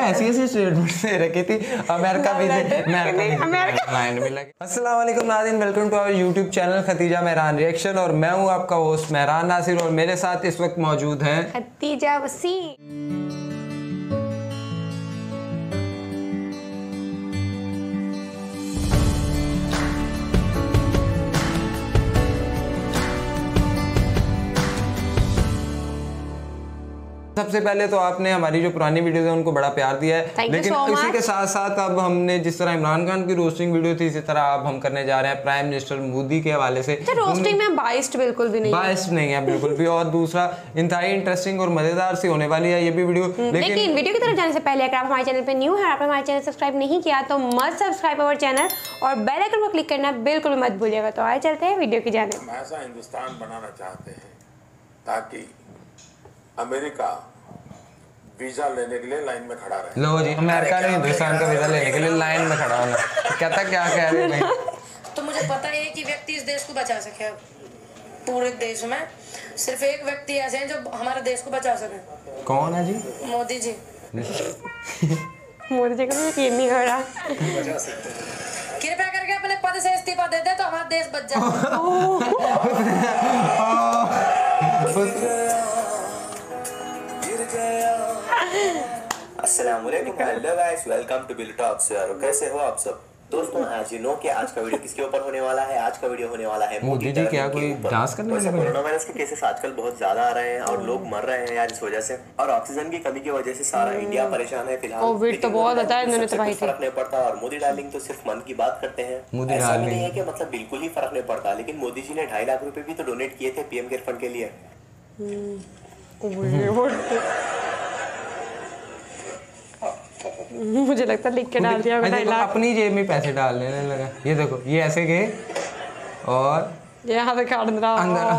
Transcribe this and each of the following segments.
ऐसी ऐसी स्टेटमेंट दे रखी थी अमेरिका माइंड में लगे। अस्सलाम वालेकुम नाज़रीन, welcome to our YouTube channel Khatija Mehran reaction. और मैं हूँ आपका होस्ट मेहरान नासिर और मेरे साथ इस वक्त मौजूद हैं खतीजा वसीम। सबसे पहले तो आपने हमारी जो पुरानी वीडियोस है उनको बड़ा प्यार दिया है, लेकिन इसी के साथ साथ अब हमने जिस तरह इमरान खान की रोस्टिंग वीडियो थी इसी तरह अब हम करने जा रहे हैं प्राइम मिनिस्टर मोदी के हवाले से। रोस्टिंग में बाइस्ड बिल्कुल भी नहीं, बाइस्ड नहीं है बिल्कुल भी। और दूसरा इंतहाई इंटरेस्टिंग और मजेदार सी होने वाली है ये भी वीडियो। लेकिन वीडियो की तरफ जाने से पहले अगर आप हमारे चैनल पे न्यू है, आपने हमारे चैनल सब्सक्राइब नहीं किया तो मत सब्सक्राइब अवर चैनल और बेल आइकन को क्लिक करना बिल्कुल मत भूलिएगा। तो आइए चलते हैं वीडियो की जाने। हम ऐसा हिंदुस्तान बनाना चाहते हैं ताकि अमेरिका वीजा लेने के लिए लाइन में खड़ा रहे। लो जी, अमेरिका ने हिंदुस्तान का वीजा लेने के लिए लाइन में खड़ा होना कहता क्या कह रहे हैं। तो मुझे पता है कि व्यक्ति इस देश को बचा सके। पूरे देश में सिर्फ एक व्यक्ति ऐसे हैं जो हमारे देश को बचा सके। कौन है जी? मोदी जी। मोदी जी का यकीन नहीं हो रहा। कृपया करके अपने पद से इस्तीफा दे दे तो हमारा देश बच जाए। अस्सलामुअलैकुम, hello guys, welcome to Bill Talks. यार कैसे हो आप सब दोस्तों? आज यू नो कि आज का वीडियो किसके ऊपर होने वाला है? आज का वीडियो होने वाला है मोदी जी क्या कोई डांस करने वाले? कोरोना वायरस के केसेस आजकल बहुत ज्यादा आ रहे हैं और लोग मर रहे हैं यार इस वजह से, और ऑक्सीजन की कमी की वजह से सारा इंडिया परेशान है फिलहाल। कोविड तो बहुत आता है, इन्होंने तबाही की। फर्क नहीं पड़ता और मोदी डार्लिंग तो सिर्फ मन की बात करते हैं। ऐसा भी नहीं है कि मतलब बिल्कुल ही फर्क नहीं पड़ता, लेकिन मोदी जी ने 2.5 लाख रुपए भी तो डोनेट किए थे पीएम केयर फंड के लिए। मुझे लगता है लिख के डाल दिया होगा। अपनी जेब में पैसे डाल देने लगा। ये देखो, ये ऐसे गए और यहाँ से काट रहा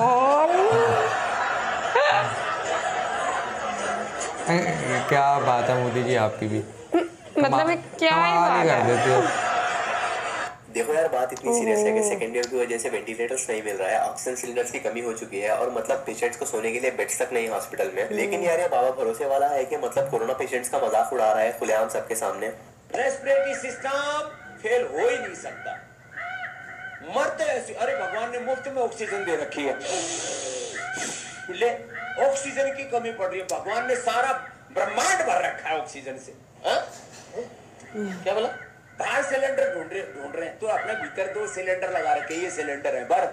क्या बात है मोदी जी आपकी भी, मतलब क्या कर देते हो। देखो यार, बात इतनी सीरियस है कि सेकेंड वेव की वजह से वेंटिलेटर्स नहीं मिल रहा है, ऑक्सीजन सिलेंडर्स की कमी हो चुकी है और मतलब पेशेंट्स को सोने के लिए बेड्स तक नहीं हॉस्पिटल में। लेकिन यार ये बाबा भरोसे वाला है कि मतलब कोरोना पेशेंट्स का मजाक उड़ा रहा है खुलेआम सबके सामने। रेस्पिरेटरी सिस्टम फेल हो ही नहीं सकता, मरते ऐसे। अरे भगवान ने मुफ्त में ऑक्सीजन दे रखी है, ले ऑक्सीजन की कमी पड़ रही है। भगवान ने सारा ब्रह्मांड भर रखा है ऑक्सीजन से। क्या बोला? बाहर सिलेंडर ढूंढ रहे हैं तो अपने भीतर 2 सिलेंडर लगा रखे। ये सिलेंडर है, भर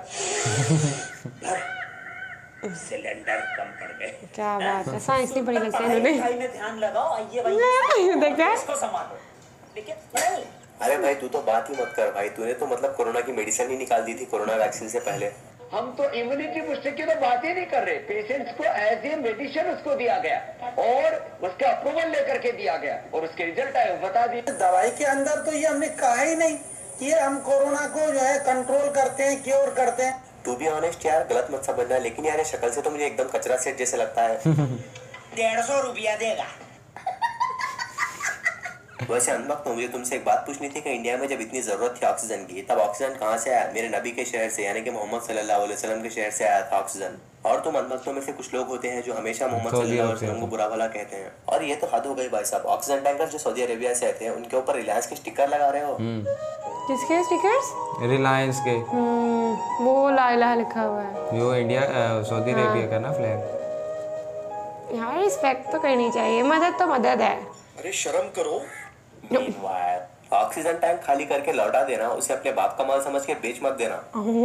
सिलेंडर कम पड़ गए। क्या बात है, साइंस नहीं पढ़ी लगता है इन्होंने। में ध्यान लगाओ, ये भाई देखा इसको संभालो। लेकिन नहीं, अरे भाई तू तो बात ही मत कर भाई, तूने तो मतलब कोरोना की मेडिसिन ही निकाल दी थी कोरोना वैक्सीन से पहले। हम तो इम्यूनिटी बूस्टर की तो बात ही नहीं कर रहे। पेशेंट्स को एज ए मेडिसिन उसको दिया गया और उसका अप्रूवल लेकर के दिया गया और उसके रिजल्ट आए बता दिए। दवाई के अंदर तो ये हमने कहा ही नहीं कि हम कोरोना को जो है कंट्रोल करते हैं, क्योर करते हैं। तू भी ऑनेस्ट यार, गलत मत समझना, लेकिन यार शक्ल से तो मुझे एकदम कचरा सेट जैसे लगता है। 150 रुपया देगा। वैसे अनबक तो मुझे तुमसे एक बात पूछनी थी कि इंडिया में जब इतनी जरूरत थी ऑक्सीजन की तब ऑक्सीजन कहाँ से आया? मेरे नबी के शहर से, यानी कि मोहम्मद सल्लल्लाहु अलैहि वसल्लम के शहर से आया था ऑक्सीजन। और तुम अनबक्तों में से कुछ लोग होते हैं जो हमेशा मोहम्मद सल्लल्लाहु अलैहि वसल्लम को बुरा भला कहते हैं, और ये तो हद हो गई भाई साहब। ऑक्सीजन टैंकर जो सऊदी अरेबिया से आते हैं उनके ऊपर रिलायंस के स्टिकर लगा रहे हो। किसके स्टिकर्स? रिलायंस के, वो ला इलाहा लिखा हुआ है, जो इंडिया सऊदी अरेबिया का ना फ्लैग। यार रिस्पेक्ट तो करनी चाहिए, मदद तो मदद है। अरे शर्म करो। ऑक्सीजन टैंक खाली करके लौटा देना, उसे अपने बाप का माल समझ के बेच मत देना।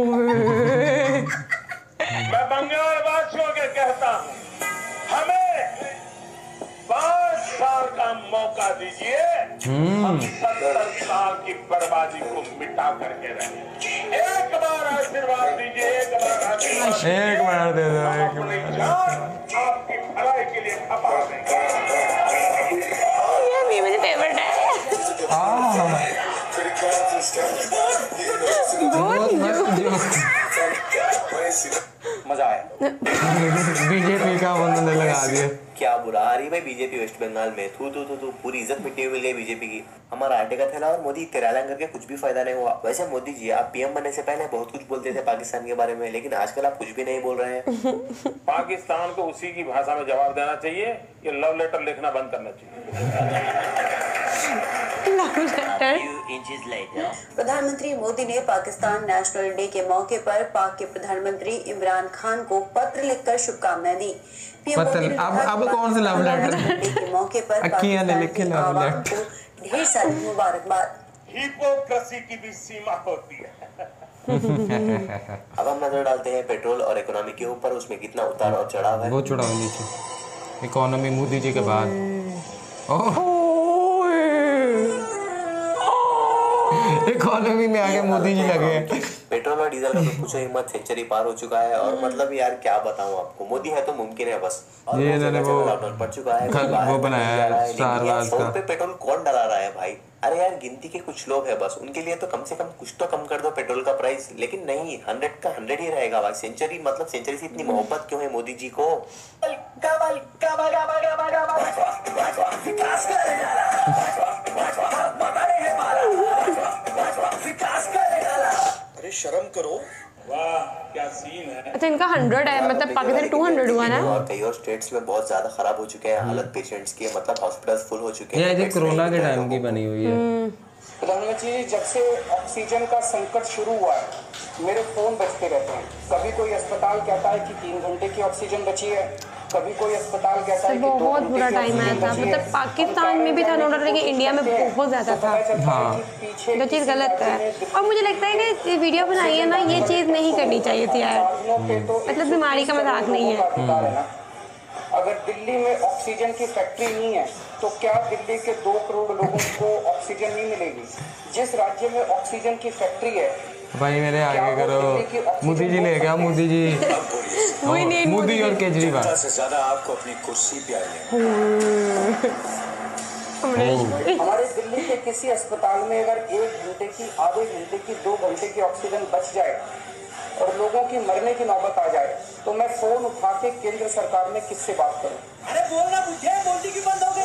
मैं बंगाल वासियों के कहता हूँ, हमें 5 साल का मौका दीजिए, हम 70 साल की बर्बादी को मिटा करके रहें। एक बार आशीर्वाद दीजिए, एक बार आशीर्वाद, एक बार दे दो, एक बार आपकी भलाई के लिए खपा देंगे। ये मेरी फेवरेट है। मजा आया। बीजेपी का उन्होंने लगा दिया। क्या बुरा आ रही भाई बीजेपी वेस्ट बंगाल में, थू थू थू थू, पूरी इज्जत मिट्टी हुई है बीजेपी की। हमारा आटे का थैला और मोदी तिराला करके कुछ भी फायदा नहीं हुआ। वैसे मोदी जी, आप पीएम बनने से पहले बहुत कुछ बोलते थे पाकिस्तान के बारे में, लेकिन आजकल आप कुछ भी नहीं बोल रहे हैं। पाकिस्तान को उसी की भाषा में जवाब देना चाहिए, ये लव लेटर लिखना बंद करना चाहिए। प्रधानमंत्री मोदी ने पाकिस्तान नेशनल डे के मौके पर पाक के प्रधानमंत्री इमरान खान को पत्र लिखकर शुभकामनाएं दी। अब कौन सा लव लेटर के मौके पर अक्कियां ने लिखे लव लेटर। ढेर सारी मुबारकबाद। हिपोक्रेसी की भी सीमा होती है। अब हम नजर डालते हैं पेट्रोल और इकोनॉमी के ऊपर, उसमें कितना उतार और चढ़ाव है। बहुत चढ़ाव नीचे, इकोनॉमी मोदी जी के बाद। इकोनॉमी में आगे मोदी जी लगे हैं। पेट्रोल और डीजल का तो पूछो ही मत, सेंचुरी पार हो चुका है। और मतलब यार क्या बताऊं आपको, मोदी है तो मुमकिन है बस। और ये इन्होंने वो लॉकडाउन पड़ चुका है, वो बनाया है स्टार वार्स का। पे पेट्रोल कौन डला रहा है भाई? अरे यार गिनती के कुछ लोग हैं बस, उनके लिए तो कम से कम कुछ तो कम कर दो पेट्रोल का प्राइस। लेकिन नहीं, 100 का 100 ही रहेगा भाई। सेंचुरी मतलब सेंचुरी से इतनी मोहब्बत क्यों है मोदी जी को? अरे शर्म करो, वाह क्या सीन है। अच्छा इनका 100 है, मतलब पाकिस्तान 200 हुआ ना। और कई और स्टेट्स में बहुत ज्यादा खराब हो चुके हैं हालत पेशेंट्स की, मतलब हॉस्पिटल्स फुल हो चुके हैं। ये कोरोना के टाइम की बनी हुई है। प्रधानमंत्री, जब से ऑक्सीजन का संकट शुरू हुआ है मेरे फोन बजते रहते हैं। कभी कोई अस्पताल कहता है कि 3 घंटे की ऑक्सीजन बची है, कभी कोई अस्पताल कहता है कि 2 बहुत घंटे बुरा की टाइम आया ऑक्सीजन था, बची है। मतलब पाकिस्तान में भी था नोट, लेकिन इंडिया में बहुत ज्यादा था। हाँ, जो चीज़ गलत है। और मुझे लगता है कि वीडियो बनाई है ना, ये चीज़ नहीं करनी चाहिए थी यार। मतलब बीमारी का मजाक नहीं है। अगर दिल्ली में ऑक्सीजन की फैक्ट्री नहीं है तो क्या दिल्ली के 2 करोड़ लोगों को ऑक्सीजन नहीं मिलेगी? जिस राज्य में ऑक्सीजन की फैक्ट्री है भाई मेरे आगे करो। मोदी जी ले गया, मोदी जी। मोदी और केजरीवाल से ज्यादा आपको अपनी कुर्सी प्यारी है। हमारे दिल्ली के किसी अस्पताल में अगर 1 घंटे की, आधे घंटे की, 2 घंटे की ऑक्सीजन बच जाए और लोगों की मरने की नौबत आ जाए तो मैं फोन उठा के केंद्र सरकार में किससे बात करूं? अरे बोलना बुझे, बोलती क्यों बंद हो गई?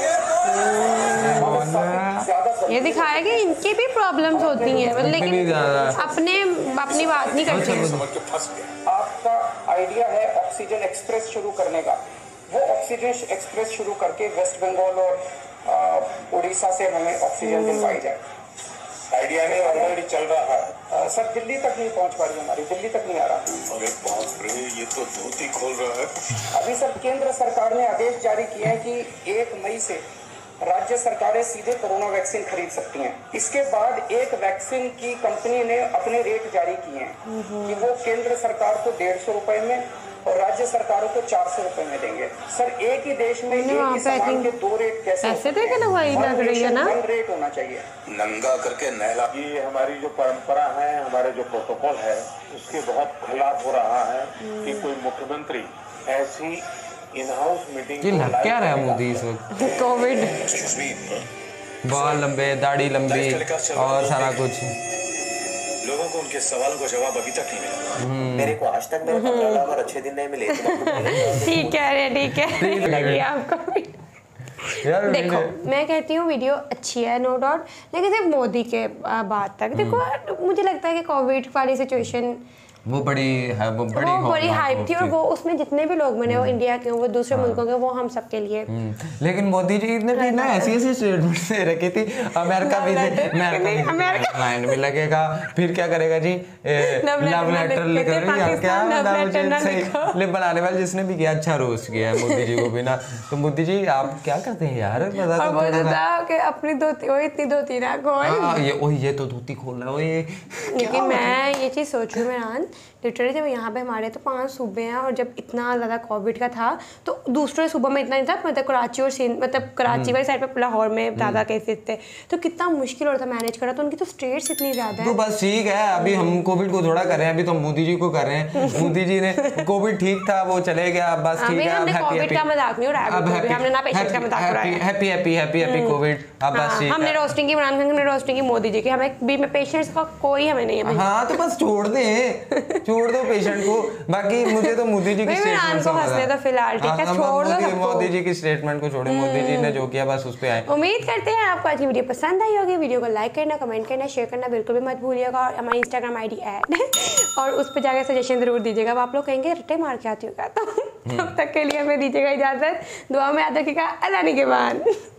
ये दिखाया कि इनकी भी प्रॉब्लम्स होती हैं, लेकिन अपनी बात नहीं करते। आपका आइडिया है ऑक्सीजन एक्सप्रेस शुरू करने का, वो ऑक्सीजन एक्सप्रेस शुरू करके वेस्ट बंगाल और उड़ीसा से हमें ऑक्सीजन दिलवाई जाए। आइडिया नहीं, ऑलरेडी चल रहा है। सर दिल्ली तक नहीं पहुंच पा रही, हमारी दिल्ली तक नहीं आ रहा। अरे बाप रे, ये तो धोती खोल रहा है। अभी सर केंद्र सरकार ने आदेश जारी किया है कि 1 मई से राज्य सरकारें सीधे कोरोना वैक्सीन खरीद सकती हैं। इसके बाद एक वैक्सीन की कंपनी ने अपने रेट जारी किए हैं कि वो केंद्र सरकार को 150 रुपए में और राज्य सरकारों को 400 रुपए में देंगे। सर एक ही देश में एक ही सामान के 2 रेट कैसे? ऐसे देखे लगवाई लग रही है ना। 1 रेट होना चाहिए। नंगा करके नहला। ये हमारी जो परंपरा है, हमारे जो प्रोटोकॉल है, उसके बहुत खिलाफ हो रहा है कि कोई मुख्यमंत्री ऐसी इन हाउस मीटिंग क्या रहा है मोदी इस वक्त? कोविड, बाल लंबे, दाढ़ी लंबी और सारा कुछ। लोगों को उनके सवालों का जवाब अभी तक नहीं मिला। मेरे को आज तक मेरे 15 लाख और अच्छे दिन नहीं मिले। ठीक है, ठीक है, लगी आपको। यार देखो मैं कहती हूँ वीडियो अच्छी है नो डाउट, लेकिन सिर्फ मोदी के बात तक देखो। मुझे लगता है कि कोविड वाली सिचुएशन वो बड़ी हाइप थी, और वो उसमें जितने भी लोग बने, वो इंडिया के वो दूसरे मुल्कों के, वो हम सबके लिए। लेकिन मोदी जी ने भी ना ऐसी स्टेटमेंट दे रखी थी, अमेरिका भी माइंड में लगेगा, फिर क्या करेगा जी, लव लेटर लिखेगा। बनाने वाले जिसने भी किया अच्छा रोस्ट किया है मोदी जी को भी ना। तो मोदी जी आप क्या करते हैं यार? अपनी धोती, वो इतनी धोती ना खोल, ये तो धोती खोल रहा है। क्योंकि मैं ये चीज़ सोच रही हूँ लिटरली, जब यहाँ पे हमारे तो 5 सूबे हैं, और जब इतना ज़्यादा कोविड का था तो दूसरे सूबों में इतना नहीं था, मतलब कराची और सिंध, मतलब कराची वाली साइड पे लाहौर में ज़्यादा केसेस थे, तो कितना मुश्किल हो रहा था मैनेज करना। तो उनकी तो स्टेट्स इतनी ज़्यादा है। तो बस ठीक है, अभी हम कोविड को थोड़ा कर रहे हैं, अभी तो मोदी जी को कर रहे हैं। मोदी जी ने कोविड ठीक था, वो चले गया, अब बस ठीक है। हमने कोविड का मजाक नहीं उड़ाया, हमने ना पेशेंट का मजाक उड़ाया। Happy happy happy happy Covid, अब बस ठीक है। हमने रोस्टिंग की इमरान खान, हमने रोस्टिंग की मोदी जी की, हमें बीच में पेशेंट्स का कोई हमें नहीं है। हाँ तो बस छोड़ दो पेशेंट को। बाकी मुझे तो मोदी जी की स्टेटमेंट तो फिलहाल ठीक है, छोड़ दो मोदी जी की स्टेटमेंट को छोड़े। मोदी जी ने जो किया बस उस पे आए। उम्मीद करते हैं आपको आज की वीडियो पसंद आई होगी। वीडियो को लाइक करना, कमेंट करना, शेयर करना बिल्कुल भी मत भूलिएगा, और हमारी इंस्टाग्राम आईडी ऐड और उस पर जाकर सजेशन जरूर दीजिएगा। अब आप लोग कहेंगे रट्टे मार के आती होगा, तो तब तक के लिए हमें दीजिएगा इजाजत। दुआ में याद रखिएगा। अल्लाह निगहबान।